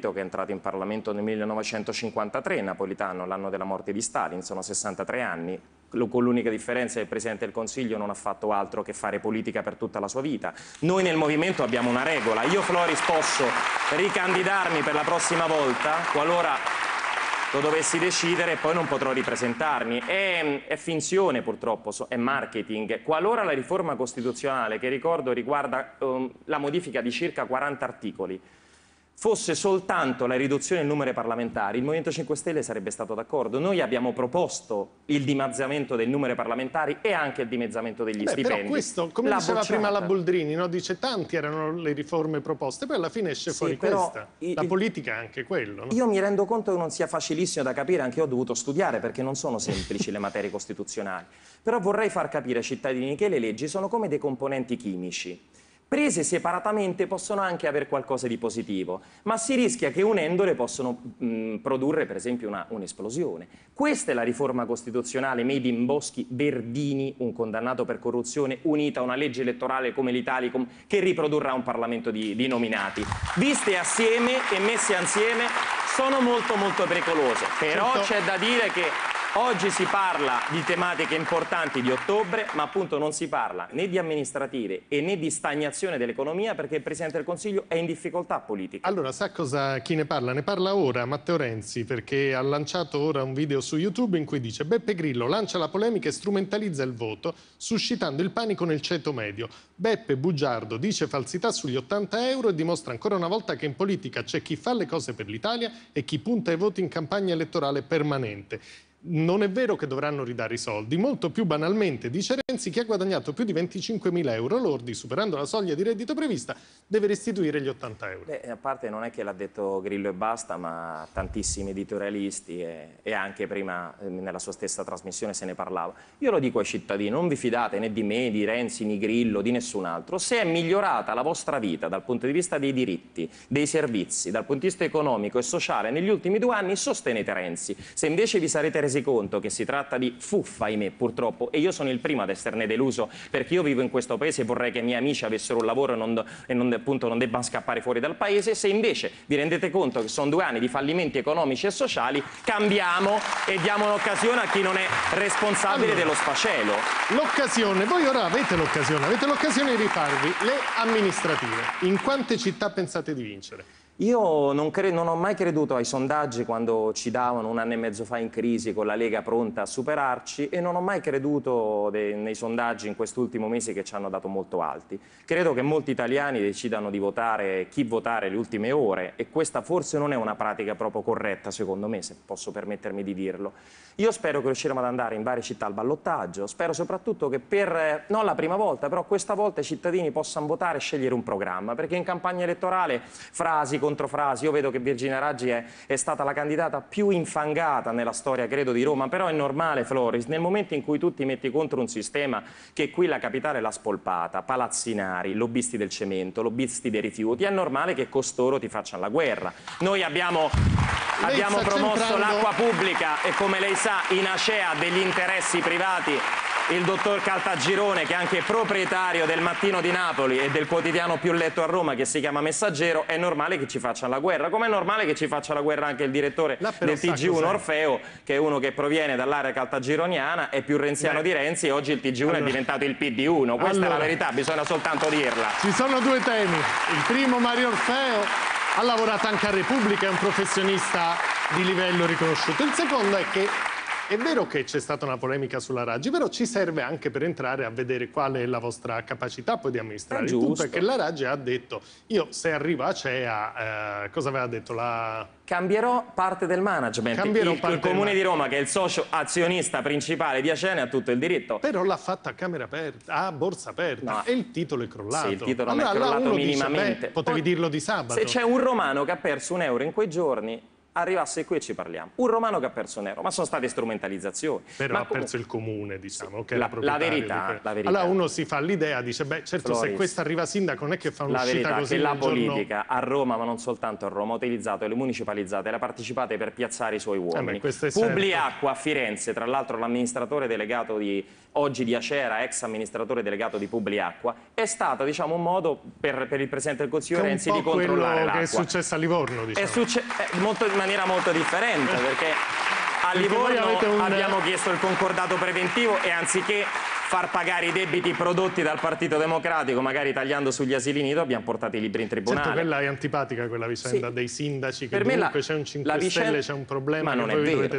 partito che è entrato in Parlamento nel 1953, Napolitano, l'anno della morte di Stalin, sono 63 anni, con l'unica differenza che il Presidente del Consiglio non ha fatto altro che fare politica per tutta la sua vita. Noi nel Movimento abbiamo una regola, io Floris posso ricandidarmi per la prossima volta, qualora lo dovessi decidere, e poi non potrò ripresentarmi. È finzione purtroppo, è marketing. Qualora la riforma costituzionale, che ricordo riguarda la modifica di circa 40 articoli, fosse soltanto la riduzione del numero parlamentari, il Movimento 5 Stelle sarebbe stato d'accordo. Noi abbiamo proposto il dimezzamento del numero parlamentari e anche il dimezzamento degli stipendi. Però questo, come diceva prima la Boldrini, no? Dice tanti erano le riforme proposte, poi alla fine esce fuori questa. La politica è anche quello. No? Io mi rendo conto che non sia facilissimo da capire, anche io ho dovuto studiare perché non sono semplici le materie costituzionali, però vorrei far capire ai cittadini che le leggi sono come dei componenti chimici. Prese separatamente possono anche avere qualcosa di positivo, ma si rischia che unendole possono produrre per esempio un'esplosione. Questa è la riforma costituzionale made in Boschi, Verdini, un condannato per corruzione, unita a una legge elettorale come l'Italicum che riprodurrà un Parlamento di nominati. Viste assieme e messe insieme sono molto pericolose, però c'è da dire che oggi si parla di tematiche importanti di ottobre, ma appunto non si parla né di amministrative e né di stagnazione dell'economia perché il Presidente del Consiglio è in difficoltà politica. Allora, sa chi ne parla? Ne parla ora Matteo Renzi, perché ha lanciato ora un video su YouTube in cui dice: Beppe Grillo lancia la polemica e strumentalizza il voto, suscitando il panico nel ceto medio. Beppe bugiardo dice falsità sugli 80 euro e dimostra ancora una volta che in politica c'è chi fa le cose per l'Italia e chi punta ai voti in campagna elettorale permanente. Non è vero che dovranno ridare i soldi, molto più banalmente, dice Renzi, chi ha guadagnato più di 25.000 euro lordi, superando la soglia di reddito prevista, deve restituire gli 80 euro. Beh, a parte non è che l'ha detto Grillo e basta, ma tantissimi editorialisti e anche prima nella sua stessa trasmissione se ne parlava. Io lo dico ai cittadini, non vi fidate né di me, di Renzi, di Grillo, di nessun altro. Se è migliorata la vostra vita dal punto di vista dei diritti, dei servizi, dal punto di vista economico e sociale negli ultimi 2 anni, sostenete Renzi. Se invece vi sarete resi conto che si tratta di fuffa, ahimè, purtroppo, e io sono il primo ad esserne deluso perché io vivo in questo paese e vorrei che i miei amici avessero un lavoro e non debbano scappare fuori dal paese. Se invece vi rendete conto che sono 2 anni di fallimenti economici e sociali, cambiamo e diamo un'occasione a chi non è responsabile dello sfacelo. L'occasione, voi ora avete l'occasione di rifarvi le amministrative. In quante città pensate di vincere? Io non ho mai creduto ai sondaggi quando ci davano 1 anno e mezzo fa in crisi con la Lega pronta a superarci e non ho mai creduto nei sondaggi in quest'ultimo mese che ci hanno dato molto alti. Credo che molti italiani decidano di votare chi votare le ultime ore e questa forse non è una pratica proprio corretta secondo me, se posso permettermi di dirlo. Io spero che riusciremo ad andare in varie città al ballottaggio, spero soprattutto che non la prima volta, però questa volta i cittadini possano votare e scegliere un programma, perché in campagna elettorale frasi, controfrasi, io vedo che Virginia Raggi è stata la candidata più infangata nella storia, credo, di Roma, però è normale, Floris, nel momento in cui tu ti metti contro un sistema che qui la capitale l'ha spolpata, palazzinari, lobbisti del cemento, lobbisti dei rifiuti, è normale che costoro ti facciano la guerra. Noi abbiamo promosso l'acqua pubblica e, come lei sa, in Acea degli interessi privati. Il dottor Caltagirone, che è anche proprietario del Mattino di Napoli e del quotidiano più letto a Roma che si chiama Messaggero, è normale che ci facciano la guerra, come è normale che ci faccia la guerra anche il direttore del TG1 Orfeo, che è uno che proviene dall'area caltagironiana, è più renziano di Renzi e oggi il TG1 è diventato il PD1, questa è la verità, bisogna soltanto dirla. Ci sono 2 temi, il primo Mario Orfeo ha lavorato anche a Repubblica, è un professionista di livello riconosciuto, il secondo è che è vero che c'è stata una polemica sulla Raggi, però ci serve anche per entrare a vedere qual è la vostra capacità poi di amministrare. Il punto è che la Raggi ha detto, io se arrivo a CEA, cosa aveva detto? Cambierò parte del management. Il Comune di Roma, che è il socio azionista principale di Acea, ha tutto il diritto. Però l'ha fatta a camera aperta, a borsa aperta, e il titolo è crollato. Sì, il titolo non è crollato minimamente. Dice, potevi dirlo di sabato. Se c'è un romano che ha perso €1 in quei giorni, arrivasse qui e ci parliamo. Un romano che ha perso nero, ma sono state strumentalizzazioni. Però ha perso il comune, diciamo, che è la verità. Allora uno si fa l'idea, dice, beh, certo, Floris, se questa arriva sindaco non è che fa un'uscita così. La politica a Roma, ma non soltanto a Roma, ha utilizzato le municipalizzate, le partecipate per piazzare i suoi uomini. Publiacqua a Firenze, tra l'altro l'amministratore delegato oggi di Acera, ex amministratore delegato di Publiacqua, è stato, diciamo, un modo per il Presidente del Consiglio Renzi di controllare l'acqua. Che è successo a Livorno, diciamo. In maniera molto differente, perché a Livorno abbiamo chiesto il concordato preventivo e anziché far pagare i debiti prodotti dal Partito Democratico, magari tagliando sugli asili nido, abbiamo portato i libri in tribunale. Certo, quella è antipatica, quella vicenda dei sindaci, che per comunque c'è un 5 Stelle, c'è un problema. Ma non è vero.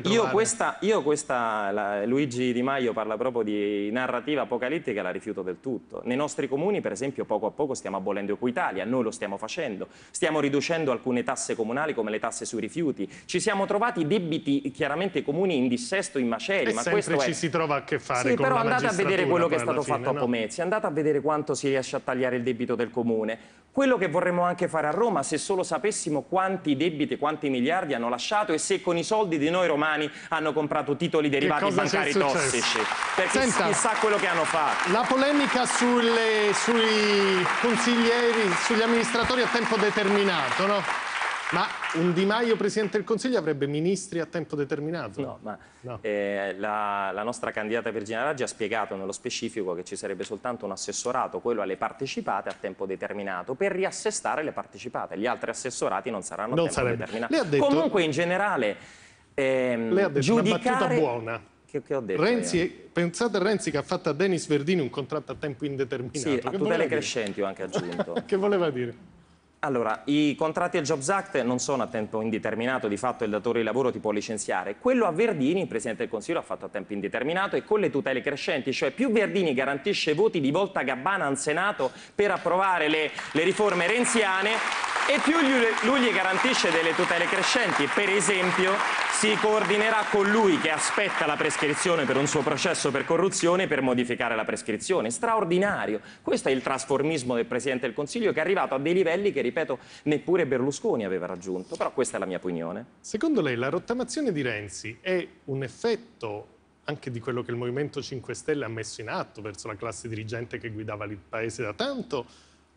Luigi Di Maio parla proprio di narrativa apocalittica, la rifiuto del tutto. Nei nostri comuni, per esempio, poco a poco stiamo abolendo Equitalia, noi lo stiamo facendo. Stiamo riducendo alcune tasse comunali, come le tasse sui rifiuti. Ci siamo trovati debiti chiaramente comuni in dissesto, in macerie. Ma sempre ci si trova a che fare con la magistratura. Quello che è stato fatto a Pomezia, andate a vedere quanto si riesce a tagliare il debito del comune. Quello che vorremmo anche fare a Roma, se solo sapessimo quanti debiti, quanti miliardi hanno lasciato e se con i soldi di noi romani hanno comprato titoli derivati bancari tossici. Perché chissà quello che hanno fatto. La polemica sui consiglieri, sugli amministratori a tempo determinato, no? Ma un Di Maio Presidente del Consiglio avrebbe ministri a tempo determinato? No, ma no. La nostra candidata Virginia Raggi ha spiegato nello specifico che ci sarebbe soltanto un assessorato, quello alle partecipate, a tempo determinato, per riassestare le partecipate. Gli altri assessorati non saranno a tempo determinato. Comunque, in generale, lei ha detto una battuta buona. Che ho detto pensate a Renzi che ha fatto a Denis Verdini un contratto a tempo indeterminato. Sì, a tutele crescenti ho anche aggiunto. Che voleva dire? Allora, i contratti del Jobs Act non sono a tempo indeterminato, di fatto il datore di lavoro ti può licenziare. Quello a Verdini, il Presidente del Consiglio, ha fatto a tempo indeterminato e con le tutele crescenti, cioè più Verdini garantisce voti di volta Gabbana al Senato per approvare le riforme renziane e più lui gli garantisce delle tutele crescenti. Per esempio, si coordinerà con lui che aspetta la prescrizione per un suo processo per corruzione per modificare la prescrizione. Straordinario. Questo è il trasformismo del Presidente del Consiglio, che è arrivato a dei livelli che, ripeto, neppure Berlusconi aveva raggiunto. Però questa è la mia opinione. Secondo lei la rottamazione di Renzi è un effetto anche di quello che il Movimento 5 Stelle ha messo in atto verso la classe dirigente che guidava il paese da tanto?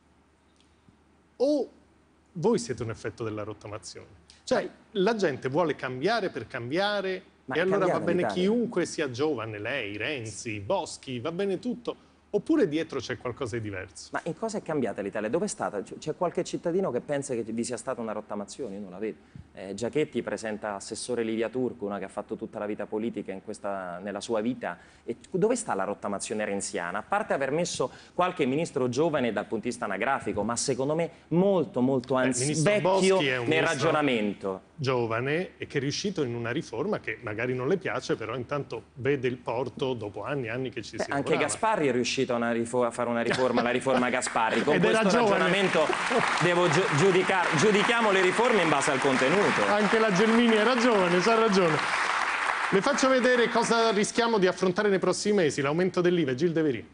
O voi siete un effetto della rottamazione? Cioè, la gente vuole cambiare per cambiare e allora va bene chiunque sia giovane, lei, Renzi, Boschi, va bene tutto. Oppure dietro c'è qualcosa di diverso? Ma in cosa è cambiata l'Italia? Dove è stata? C'è qualche cittadino che pensa che vi sia stata una rottamazione? Io non la vedo. Giachetti presenta assessore Livia Turco, una che ha fatto tutta la vita politica nella sua vita. E dove sta la rottamazione renziana? A parte aver messo qualche ministro giovane dal punto di vista anagrafico, ma secondo me molto, molto vecchio nel ragionamento. Giovane e che è riuscito in una riforma che magari non le piace, però intanto vede il porto dopo anni e anni che ci si lavorava. Anche Gasparri è riuscito a fare una riforma, la riforma Gasparri. Con questo ragionamento devo giudichiamo le riforme in base al contenuto. Anche la Gelmini era giovane, c'ha ragione. Le faccio vedere cosa rischiamo di affrontare nei prossimi mesi, l'aumento dell'IVA. Gilles De Verì.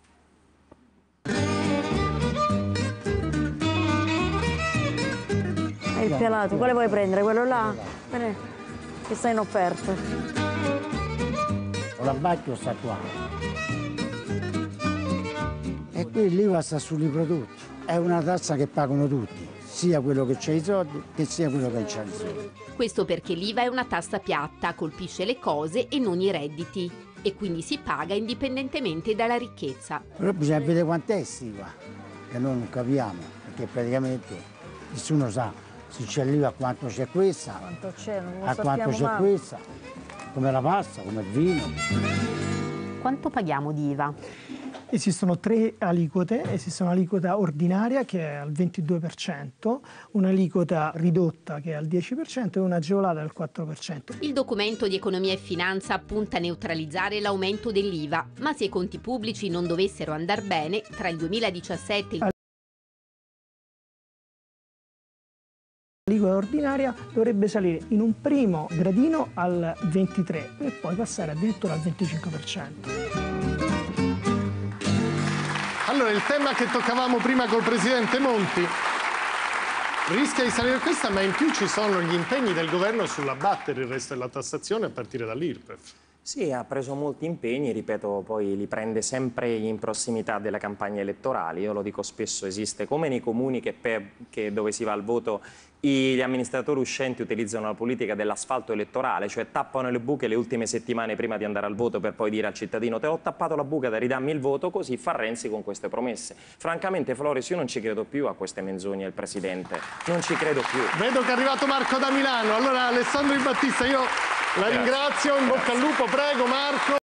Il pelato, quale vuoi prendere? Quello là? Che sta in offerta. L'abbacchio sta qua. E qui l'IVA sta sui prodotti. È una tassa che pagano tutti, sia quello che c'ha i soldi che sia quello che non c'ha i soldi. Questo perché l'IVA è una tassa piatta, colpisce le cose e non i redditi. E quindi si paga indipendentemente dalla ricchezza. Però bisogna vedere quant'è l'IVA, che noi non capiamo, perché praticamente nessuno sa se c'è l'IVA quanto c'è questa, a quanto c'è questa, come la pasta, come il vino. Quanto paghiamo di IVA? Esistono 3 aliquote, esiste un'aliquota ordinaria che è al 22%, un'aliquota ridotta che è al 10% e un'agevolata al 4%. Il documento di economia e finanza punta a neutralizzare l'aumento dell'IVA, ma se i conti pubblici non dovessero andar bene, tra il 2017 e il l'aliquota ordinaria dovrebbe salire in un primo gradino al 23% e poi passare addirittura al 25%. Allora, il tema che toccavamo prima col Presidente Monti, Rischia di salire questa, ma in più ci sono gli impegni del governo sull'abbattere il resto della tassazione a partire dall'IRPEF. Sì, ha preso molti impegni, ripeto, poi li prende sempre in prossimità delle campagne elettorali. Io lo dico spesso, esiste come nei comuni che dove si va al voto gli amministratori uscenti utilizzano la politica dell'asfalto elettorale, cioè tappano le buche le ultime settimane prima di andare al voto per poi dire al cittadino te ho tappato la buca, ridammi il voto, così fa Renzi con queste promesse. Francamente, Floris, io non ci credo più a queste menzogne del Presidente, non ci credo più. Vedo che è arrivato Marco da Milano, allora Alessandro Di Battista io la ringrazio, in bocca al lupo, prego Marco.